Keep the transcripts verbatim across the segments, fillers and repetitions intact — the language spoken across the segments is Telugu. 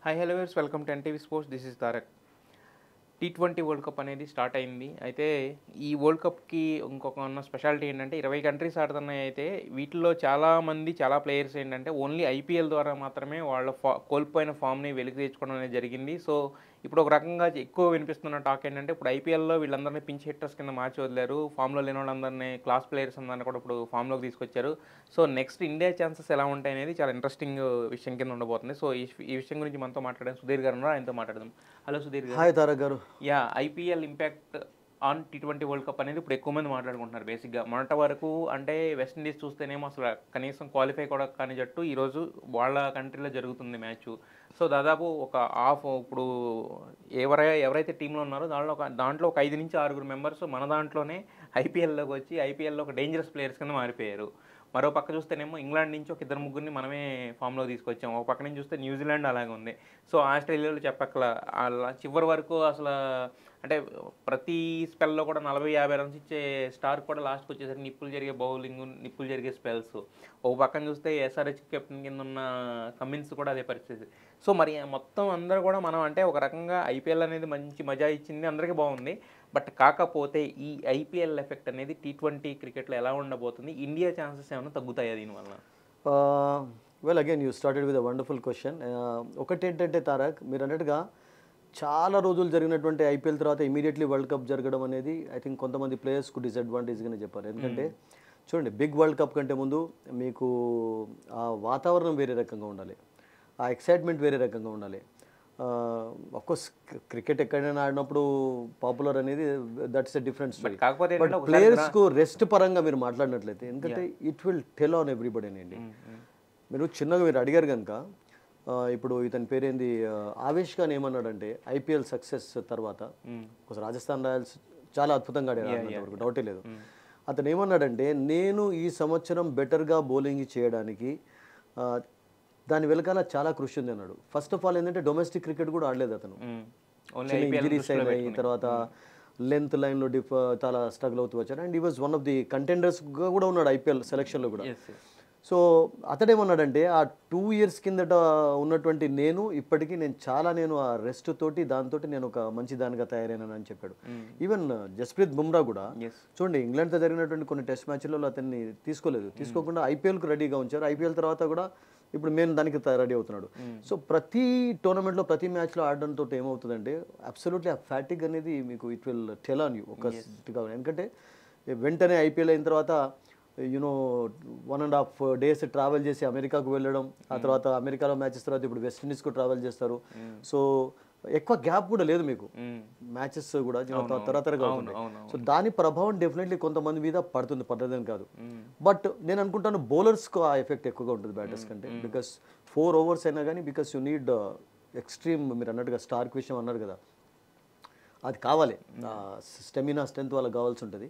Hi hello viewers, welcome to NTV sports. This is Tarak. T twenty world cup అనేది స్టార్ట్ అయింది. అయితే ఈ వరల్డ్ కప్కి ఇంకొక ఉన్న స్పెషాలిటీ ఏంటంటే ఇరవై కంట్రీస్ ఆడుతున్నాయి. అయితే వీటిలో చాలామంది చాలా ప్లేయర్స్ ఏంటంటే ఓన్లీ ఐపీఎల్ ద్వారా మాత్రమే వాళ్ళ ఫా కోల్పోయిన ఫామ్ని వెలికి తెచ్చుకోవడం అనేది జరిగింది. సో ఇప్పుడు ఒక రకంగా ఎక్కువ వినిపిస్తున్న టాక్ ఏంటంటే ఇప్పుడు ఐపీఎల్లో వీళ్ళందరినీ పించ్ హిట్టర్స్ కింద మార్చి వదిలేరు. ఫామ్లో లేని వాళ్ళందరినీ క్లాస్ ప్లేయర్స్ అందరినీ కూడా ఇప్పుడు ఫామ్లోకి తీసుకొచ్చారు. సో నెక్స్ట్ ఇండియా ఛాన్సెస్ ఎలా ఉంటాయి అనేది చాలా ఇంట్రెస్టింగ్ విషయం కింద ఉండబోతుంది. సో ఈ ఈ విషయం గురించి మనతో మాట్లాడడం సుధీర్ గారు ఉన్నారు, ఆయనతో మాట్లాడదాం. హలో సుధీర్ గారు. హాయ్ తారక్ గారు. Yeah, IPL impact on T twenty world cup అనేది ఇప్పుడు ఎక్కువ మంది మాట్లాడుకుంటున్నారు. బేసిక్గా మొన్నటి వరకు అంటే వెస్టిండీస్ చూస్తేనేమో అసలు కనీసం క్వాలిఫై కూడా కాని జట్టు ఈరోజు వాళ్ళ కంట్రీలో జరుగుతుంది మ్యాచ్. సో దాదాపు ఒక హాఫ్ ఇప్పుడు ఎవరై ఎవరైతే టీంలో ఉన్నారో దాంట్లో ఒక దాంట్లో ఒక ఐదు నుంచి ఆరుగురు మెంబర్స్ మన దాంట్లోనే ఐపీఎల్లోకి వచ్చి ఐపీఎల్లో ఒక డేంజరస్ ప్లేయర్స్ కింద మారిపోయారు. మరో పక్క చూస్తేనేమో ఇంగ్లాండ్ నుంచి ఒక ఇద్దరు ముగ్గురిని మనమే ఫామ్లో తీసుకొచ్చాము. ఒక పక్క నుంచి చూస్తే న్యూజిలాండ్ అలాగే ఉంది. సో ఆస్ట్రేలియాలో చెప్పక్కల అలా చివరి వరకు అసలు అంటే ప్రతి స్పెల్లో కూడా నలభై యాభై రన్స్ ఇచ్చే స్టార్ కూడా లాస్ట్కి వచ్చేసరికి నిప్పులు జరిగే బౌలింగ్, నిప్పులు జరిగే స్పెల్స్. ఒక పక్కన చూస్తే ఎస్ఆర్హెచ్ కెప్టెన్ కింద ఉన్న కమిన్స్ కూడా అదే పరిస్థితి. సో మరి మొత్తం అందరూ కూడా మనం అంటే ఒక రకంగా ఐపీఎల్ అనేది మంచి మజా ఇచ్చింది, అందరికీ బాగుంది. బట్ కాకపోతే ఈ ఐపీఎల్ ఎఫెక్ట్ అనేది టీ ట్వంటీ క్రికెట్లో ఎలా ఉండబోతుంది? ఇండియా ఛాన్సెస్ ఏమైనా తగ్గుతాయా దీనివల్ల? Well again you started with a wonderful question. ఒకటి ఏంటంటే తారక్, మీరు అన్నట్టుగా చాలా రోజులు జరిగినటువంటి ఐపీఎల్ తర్వాత ఇమీడియట్లీ వరల్డ్ కప్ జరగడం అనేది ఐ థింక్ కొంతమంది ప్లేయర్స్కు డిసడ్వాంటేజ్గానే చెప్పారు. ఎందుకంటే చూడండి, బిగ్ వరల్డ్ కప్ కంటే ముందు మీకు ఆ వాతావరణం వేరే రకంగా ఉండాలి, ఆ ఎక్సైట్మెంట్ వేరే రకంగా ఉండాలి. అఫ్కోర్స్ క్రికెట్ ఎక్కడైనా ఆడినప్పుడు పాపులర్ అనేది that's a different story. But ప్లేయర్స్కు రెస్ట్ పరంగా మీరు మాట్లాడినట్లయితే, ఎందుకంటే it will tell on everybody అండి. మీరు చిన్నగా మీరు అడిగారు కనుక, ఇప్పుడు ఇతని పేరేంది ఆవేష్ ఖాన్ ఏమన్నాడంటే ఐపీఎల్ సక్సెస్ తర్వాత రాజస్థాన్ రాయల్స్ చాలా అద్భుతంగా ఆడారు, డౌటే లేదు. అతను ఏమన్నాడంటే, నేను ఈ సంవత్సరం బెటర్గా బౌలింగ్ చేయడానికి దాని వెనకాల చాలా కృషి ఉంది అన్నాడు. ఫస్ట్ ఆఫ్ ఆల్ ఏంటంటే డొమెస్టిక్ క్రికెట్ కూడా ఆడలేదు అతను, ఇంజరీస్ అయినాయి, తర్వాత లెంత్ లైన్లో డిఫ్ చాలా స్ట్రగుల్ అవుతూ వచ్చారు. అండ్ ఈ వాజ్ వన్ ఆఫ్ ది కంటెండర్స్గా కూడా ఉన్నాడు ఐపీఎల్ సెలక్షన్లో కూడా. సో అతడేమన్నాడంటే, ఆ టూ ఇయర్స్ కిందట ఉన్నటువంటి నేను ఇప్పటికీ నేను చాలా నేను ఆ రెస్ట్ తోటి దాంతో నేను ఒక మంచి దానిగా తయారైనాను అని చెప్పాడు. ఈవెన్ జస్ప్రీత్ బుమ్రా కూడా చూడండి, ఇంగ్లాండ్తో జరిగినటువంటి కొన్ని టెస్ట్ మ్యాచ్లలో అతన్ని తీసుకోలేదు, తీసుకోకుండా ఐపీఎల్కు రెడీగా ఉంచారు. ఐపీఎల్ తర్వాత కూడా ఇప్పుడు మేము దానికి రెడీ అవుతున్నాడు. సో ప్రతి టోర్నమెంట్లో ప్రతి మ్యాచ్లో ఆడడంతో ఏమవుతుందంటే అబ్సల్యూట్లీ ఆ ఫ్యాటిక్ అనేది మీకు it will tell on you ఒక. ఎందుకంటే వెంటనే ఐపీఎల్ అయిన తర్వాత you know one and half days travel చేసి అమెరికాకు వెళ్ళడం, ఆ తర్వాత అమెరికాలో మ్యాచెస్ తర్వాత ఇప్పుడు వెస్టిండీస్కు ట్రావెల్ చేస్తారు. సో ఎక్కువ గ్యాప్ కూడా లేదు మీకు, మ్యాచెస్ కూడా తరతరగా ఉంటాయి. సో దాని ప్రభావం డెఫినెట్లీ కొంతమంది మీద పడుతుంది, పడుతుందని కాదు. బట్ నేను అనుకుంటాను బౌలర్స్కు ఆ ఎఫెక్ట్ ఎక్కువగా ఉంటుంది బ్యాటర్స్ కంటే. బికాస్ ఫోర్ ఓవర్స్ అయినా కానీ బికాస్ యూ నీడ్ ఎక్స్ట్రీమ్, మీరు అన్నట్టుగా స్టార్క్ విషయం అన్నారు కదా, అది కావాలి, స్టెమినా స్ట్రెంత్ వాళ్ళకి కావాల్సి ఉంటుంది.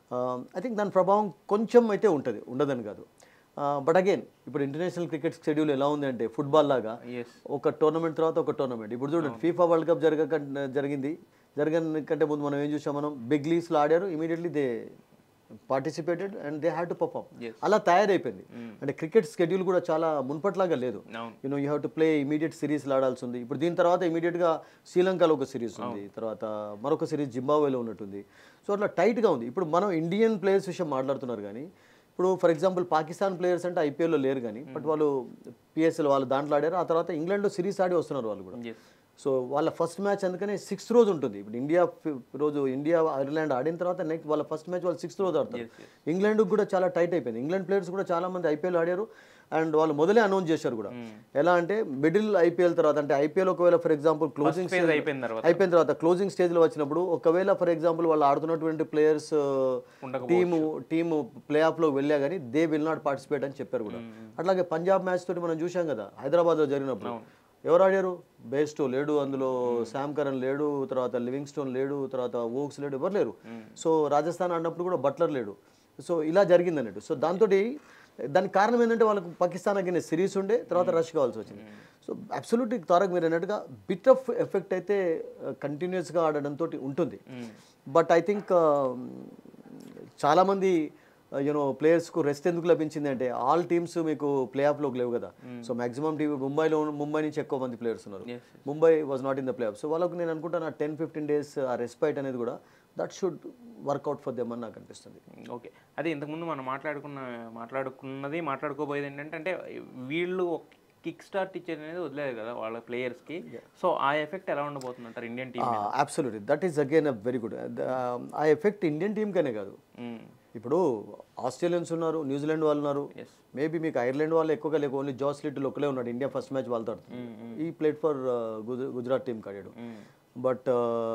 ఐ థింక్ దాని ప్రభావం కొంచెం అయితే ఉంటుంది, ఉండదని కాదు. బట్ అగైన్ ఇప్పుడు ఇంటర్నేషనల్ క్రికెట్ షెడ్యూల్ ఎలా ఉంది అంటే ఫుట్బాల్ లాగా ఒక టోర్నమెంట్ తర్వాత ఒక టోర్నమెంట్. ఇప్పుడు చూడండి, ఫీఫా వరల్డ్ కప్ జరగ జరిగింది జరగని కంటే ముందు మనం ఏం చూసాం, మనం బిగ్ లీగ్స్లో ఆడారు, immediately they participated and they had to perform. అలా తయారైపోయింది. అంటే క్రికెట్ షెడ్యూల్ కూడా చాలా మున్పట్లాగా లేదు. You know you have to play immediate సిరీస్లో ఆడాల్సి ఉంది. ఇప్పుడు దీని తర్వాత ఇమీడియట్గా శ్రీలంకలో ఒక సిరీస్ ఉంది, తర్వాత మరొక సిరీస్ జింబాబ్వేలో ఉన్నట్టుంది. సో అట్లా టైట్గా ఉంది. ఇప్పుడు మనం ఇండియన్ ప్లేయర్స్ విషయం మాట్లాడుతున్నారు కానీ, ఇప్పుడు ఫర్ ఎగ్జాంపుల్ పాకిస్తాన్ ప్లేయర్స్ అంటే ఐపీఎల్లో లేరు కానీ, బట్ వాళ్ళు పిఎస్ఎల్ వాళ్ళు దాంట్లో ఆడారు. ఆ తర్వాత ఇంగ్లాండ్లో సిరీస్ ఆడి వస్తున్నారు వాళ్ళు కూడా. సో వాళ్ళ ఫస్ట్ మ్యాచ్ అందుకనే సిక్స్త్ రోజు ఉంటుంది. ఇప్పుడు ఇండియా రోజు ఇండియా ఐర్లాండ్ ఆడిన తర్వాత నెక్స్ట్ వాళ్ళ ఫస్ట్ మ్యాచ్ వాళ్ళు సిక్స్త్ రోజు ఆడతారు. ఇంగ్లాండ్కి కూడా చాలా టైట్ అయిపోయింది. ఇంగ్లాండ్ ప్లేయర్స్ కూడా చాలా మంది ఐపీఎల్ ఆడారు అండ్ వాళ్ళు మొదలే అనౌన్స్ చేశారు కూడా. ఎలా అంటే మిడిల్ ఐపీఎల్ తర్వాత, అంటే ఐపీఎల్ ఒకవేళ ఫర్ ఎగ్జాంపుల్ క్లోజింగ్ స్టేజ్ అయిపోయిన తర్వాత క్లోజింగ్ స్టేజ్లో వచ్చినప్పుడు ఒకవేళ ఫర్ ఎగ్జాంపుల్ వాళ్ళు ఆడుతున్నటువంటి ప్లేయర్స్ టీము టీము ప్లే ఆఫ్లో వెళ్ళా కానీ దే విల్ నాట్ పార్టిసిపేట్ అని చెప్పారు కూడా. అట్లాగే పంజాబ్ మ్యాచ్ తోటి మనం చూసాం కదా హైదరాబాద్లో జరిగినప్పుడు, ఎవరు ఆడారు? బేస్టో లేడు, అందులో శామ్ కరణ్ లేడు, తర్వాత లివింగ్ స్టోన్ లేడు, తర్వాత ఓక్స్ లేడు, ఎవరు లేరు. సో రాజస్థాన్ ఆడినప్పుడు కూడా బట్లర్ లేడు. సో ఇలా జరిగింది అన్నట్టు. సో దాంతో దానికి కారణం ఏంటంటే వాళ్ళకు పాకిస్తాన్ అగిన సిరీస్ ఉండే, తర్వాత రష్ కావాల్సి వచ్చింది. సో అబ్సల్యూట్లీ తారక్ మీరు అన్నట్టుగా బిట్ ఆఫ్ ఎఫెక్ట్ అయితే కంటిన్యూస్గా ఆడడంతో ఉంటుంది. బట్ ఐ థింక్ చాలామంది యూనో ప్లేయర్స్కు రెస్ట్ ఎందుకు లభించింది అంటే ఆల్ టీమ్స్ మీకు ప్లే ఆఫ్లోకి లేవు కదా. సో మాక్సిమం టీమ్ ముంబైలో ముంబై నుంచి ఎక్కువ మంది ప్లేయర్స్ ఉన్నారు. Mumbai was not in the play off. So వాళ్ళకు నేను అనుకుంటాను ఆ టెన్ ఫిఫ్టీన్ డేస్ ఆ రెస్పైట్ అనేది కూడా that should work out for them అని నాకు అనిపిస్తుంది. ఓకే, అదే ఇంతకుముందు మనం మాట్లాడుకున్న మాట్లాడుకున్నది మాట్లాడుకోబోయేది ఏంటంటే అంటే వీళ్ళు కిక్ స్టార్ట్ ఇచ్చేది అనేది వదిలేదు కదా వాళ్ళ ప్లేయర్స్కి. సో ఆ ఎఫెక్ట్ ఎలా ఉండబోతుంది అంటారు Indian team? Absolutely, that is again a very good. ఆ ఎఫెక్ట్ ఇండియన్ టీమ్కనే కాదు, ఇప్పుడు ఆస్ట్రేలియన్స్ ఉన్నారు, న్యూజిలాండ్ వాళ్ళు ఉన్నారు, మేబీ మీకు ఐర్లాండ్ వాళ్ళు ఎక్కువగా లేక ఓన్లీ జాస్ లిటిల్ ఒకలే ఉన్నాడు. ఇండియా ఫస్ట్ మ్యాచ్ వాళ్ళతో ఈ ప్లేట్ ఫర్ గుజరాత్ టీమ్ కాడాడు. బట్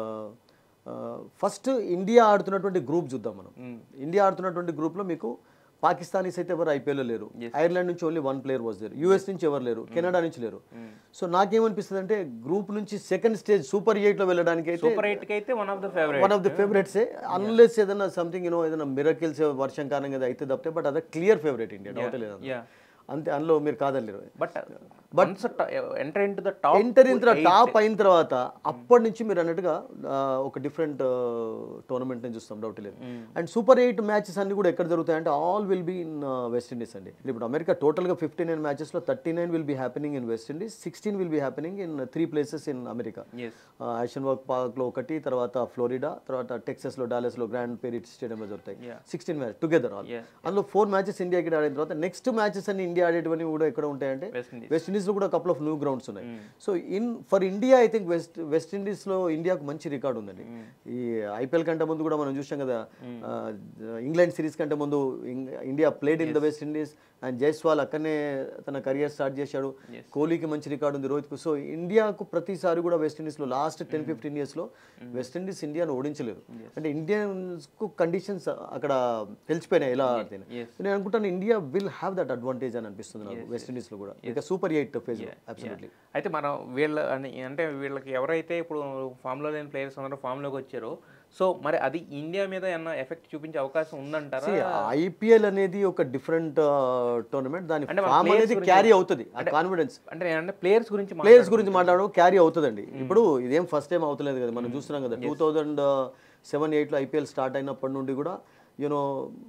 ఫస్ట్ ఇండియా ఆడుతున్నటువంటి గ్రూప్ చూద్దాం మనం. ఇండియా ఆడుతున్నటువంటి గ్రూప్లో మీకు పాకిస్తానీస్ అయితే ఎవరు ఐపీఎల్లో లేరు, ఐర్లాండ్ నుంచి ఓన్లీ వన్ ప్లేయర్ వాజ్ లేరు, యూఎస్ నుంచి ఎవరు లేరు, కెనడా నుంచి లేరు. సో నాకేమనిపిస్తుంది అంటే గ్రూప్ నుంచి సెకండ్ స్టేజ్ సూపర్ ఎయిట్ లో వెళ్ళడానికి అయితే సూపర్ ఎయిట్ కి అయితే one of the favourite one of the favourites unless ఏదైనా సంథింగ్ యూనో ఏదైనా మిరకిల్స్ వర్షం కారణంగా అయితే తప్పితే, బట్ అదే క్లియర్ ఫేవరెట్ ఇండియా, డౌట్ లేదు అంతే, అందులో మీరు కాదలేరు. But but enter into the top enter in the top అయిన తర్వాత అప్పటి నుంచి మీరు అన్నట్టుగా ఒక డిఫరెంట్ టోర్నమెంట్ నుంచి చూస్తాం, డౌట్ లేదు. అండ్ సూపర్ ఎయిట్ మ్యాచెస్ అన్ని కూడా ఎక్కడ జరుగుతాయంటే all will be in West Indies అండి. ఇప్పుడు అమెరికా టోటల్గా ఫిఫ్టీ నైన్ మ్యాచెస్లో thirty nine will be happening in West Indies, sixteen will be happening in three places in America. Eisenhower పార్క్లో ఒకటి, తర్వాత ఫ్లోరిడా, తర్వాత టెక్సస్లో డాలస్లో గ్రాండ్ పేరిట్ స్టేడియంలో జరుగుతాయి. Sixteen match together all. అందులో ఫోర్ మ్యాచెస్ ఇండియాకి ఆడిన తర్వాత నెక్స్ట్ మ్యాచెస్ అన్ని ఇండియా ఆడేటివన్నీ కూడా ఎక్కడ ఉంటాయంటే వెస్ట్ ఇండీస్ లో కూడా కపుల్ ఆఫ్ న్యూ గ్రౌండ్స్ ఉన్నాయి. So in for India I think West West Indies లో ఇండియాకు మంచి రికార్డు ఉందండి. ఈ ఐపీఎల్ కంటే ముందు కూడా మనం చూసాం కదా, ఇంగ్లాండ్ సిరీస్ కంటే ముందు India played in the West Indies and Jaiswal అక్కడనే తన కెరియర్ స్టార్ట్ చేశాడు. కోహ్లీకి మంచి రికార్డు ఉంది, రోహిత్కు. సో ఇండియాకు ప్రతిసారి కూడా వెస్ట్ ఇండీస్ లో లాస్ట్ టెన్ ఫిఫ్టీన్ ఇయర్స్ లో వెస్ట్ ఇండీస్ ఇండియాను ఓడించలేదు. అంటే ఇండియన్స్ కు కండిషన్స్ అక్కడ తెలిసిపోయినాయి ఎలా ఆడితే. నేను అనుకుంటాను India will have that advantage అని అనిపిస్తుంది నాకు వెస్ట్ ఇండీస్ లో కూడా, ఇక సూపర్ ఎయిట్ ఫేజ్. అబ్సల్యూట్లీ. అయితే మనం వీళ్ళ అంటే వీళ్ళకి ఎవరైతే ఇప్పుడు ఫామ్ లో లేని ప్లేయర్స్ అందరూ ఫామ్ లోకి వచ్చారో, సో మరి అది ఇండియా మీద ఏమన్నా ఎఫెక్ట్ చూపించే అవకాశం ఉందంటారా? ఐపీఎల్ అనేది ఒక డిఫరెంట్ టోర్నమెంట్, దాని ఫామ్ అనేది క్యారీ అవుతుంది, కాన్ఫిడెన్స్. అంటే అంటే ప్లేయర్స్ గురించి ప్లేయర్స్ గురించి మాట్లాడడం క్యారీ అవుతుందండి. ఇప్పుడు ఇదేం ఫస్ట్ టైం అవుతలేదు కదా, మనం చూస్తున్నాం కదా టూ థౌజండ్ సెవెన్ ఎయిట్లో ఐపీఎల్ స్టార్ట్ అయినప్పటి నుండి కూడా యూనో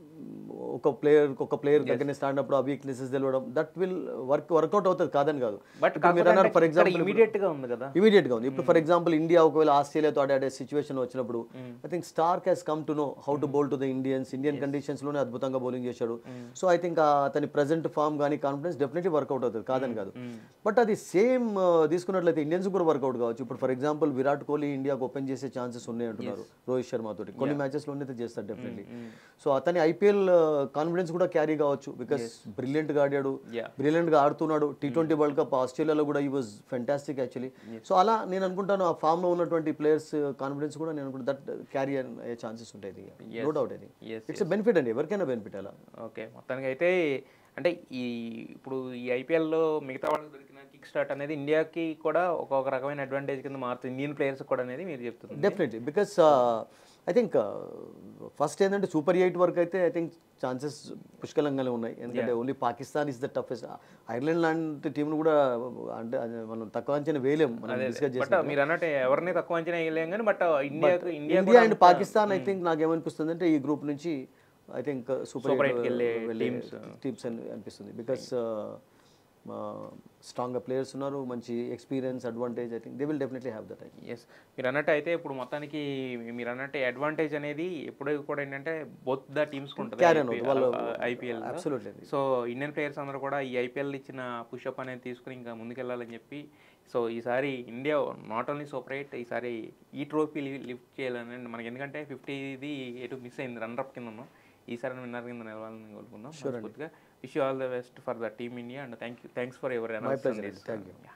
ఒక ప్లేయర్ ఒక ప్లేయర్ దగ్గరనే స్టార్ట్ అయినప్పుడు ఆ వీక్నెసెస్ తెలవడం, దట్ విల్ వర్క్ వర్కౌట్ అవుతుంది కాదని కాదు. బట్ మీరు అన్నారు ఫర్ ఎగ్జాంపుల్ ఇమీడియట్ గా ఉంది కదా, ఇమీడియట్ గా ఉంది. ఇప్పుడు ఫర్ ఎగ్జాంపుల్ ఇండియా ఒకవేళ ఆస్ట్రేలియాతో ఆడే సిచ్యువేషన్ వచ్చినప్పుడు I think Starc he's come to know how to bowl to the Indians. Indian conditions లోనే అద్భుతంగా బౌలింగ్ చేశాడు. సో ఐ థింక్ అతని ప్రెసెంట్ ఫామ్ కానీ కాన్ఫిడెన్స్ డెఫినెట్లీ వర్కౌట్ అవుతుంది, కాదని కాదు. బట్ అది సేమ్ తీసుకున్నట్లయితే ఇండియన్స్ కూడా వర్కౌట్ కావచ్చు. ఇప్పుడు ఫర్ ఎగ్జాంపుల్ విరాట్ కోహ్లీ ఇండియాకు ఓపెన్ చేసే ఛాన్సెస్ ఉన్నాయి అంటున్నారు రోహిత్ శర్మ తోటి, కొన్ని మ్యాచెస్ లోనే చేస్తారు డెఫినెట్లీ. సో అతని ఐపీఎల్ కాన్ఫిడెన్స్ కూడా క్యారీ కావచ్చు, బికాస్ బ్రిలియంట్ గా ఆడాడు, బ్రిలియంట్ గా ఆడుతున్నాడు. టీ ట్వంటీ వరల్డ్ కప్ ఆస్ట్రేలియాలో కూడా ఈ వాజ్ ఫెంటాస్టిక్ యాక్చువల్లీ. సో అలా నేను అనుకుంటాను ఆ ఫామ్ లో ఉన్నటువంటి ప్లేయర్స్ కాన్ఫిడెన్స్ కూడా నేను అనుకుంటా దట్ క్యారీ అయ్యే ఛాన్సెస్ ఉంటాయి, నో డౌట్. అది ఇట్స్ బెనిఫిట్ అండి, ఎవరికైనా బెనిఫిట్ అలా. ఓకే, మొత్తానికి అయితే అంటే ఈ ఇప్పుడు ఈ ఐపీఎల్లో మిగతా వాళ్ళకి దొరికిన కిక్ స్టార్ట్ అనేది ఇండియాకి కూడా ఒక రకమైన అడ్వాంటేజ్ కింద మారుతుంది, ఇండియన్ ప్లేయర్స్ కూడా అనేది మీరు చెప్తున్నారు. Definitely, because I think first ఏంటంటే సూపర్ ఎయిట్ వరకు అయితే ఐ థింక్ ఛాన్సెస్ పుష్కలంగానే ఉన్నాయి. ఎందుకంటే only Pakistan is the toughest. Ireland లాంటి టీంను కూడా అంటే మనం తక్కువ అంచనా వేయలేము, మనం డిస్కస్ చేస్తాం. మీరు అన్నట్టు ఎవరిని తక్కువ అంచనా వేయలేము కానీ but India India and Pakistan I think నాకు ఏమనిపిస్తుంది అంటే ఈ గ్రూప్ నుంచి ఐ థింక్ సూపర్ ఎయిట్ వెళ్ళే టీమ్స్ అని అనిపిస్తుంది. బికాస్ స్ట్రాంగ్గా ప్లేయర్స్ ఉన్నారు, మంచి experience, advantage. I think they will definitely have that. Yes, మీరు అన్నట్టు అయితే ఇప్పుడు మొత్తానికి మీరు అన్నట్టు అడ్వాంటేజ్ అనేది ఎప్పుడు కూడా ఏంటంటే బోత్ ద టీమ్స్ ఉంటుంది ఐపీఎల్. సో ఇండియన్ ప్లేయర్స్ అందరూ కూడా ఈ ఐపీఎల్ ఇచ్చిన పుషప్ అనేది తీసుకుని ఇంకా ముందుకెళ్ళాలని చెప్పి, సో ఈసారి India not only super eight, ఈసారి ఈ ట్రోఫీ లిఫ్ట్ చేయాలని మనకి, ఎందుకంటే ఫిఫ్టీది ఎటు మిస్ అయింది రన్నర్ కింద ఉన్నాం, ఈసారి విన్నర్ కింద నిలవాలని కోరుకుందాం. పూర్తిగా wish you all the best for the team India and thank you thanks for your analysis.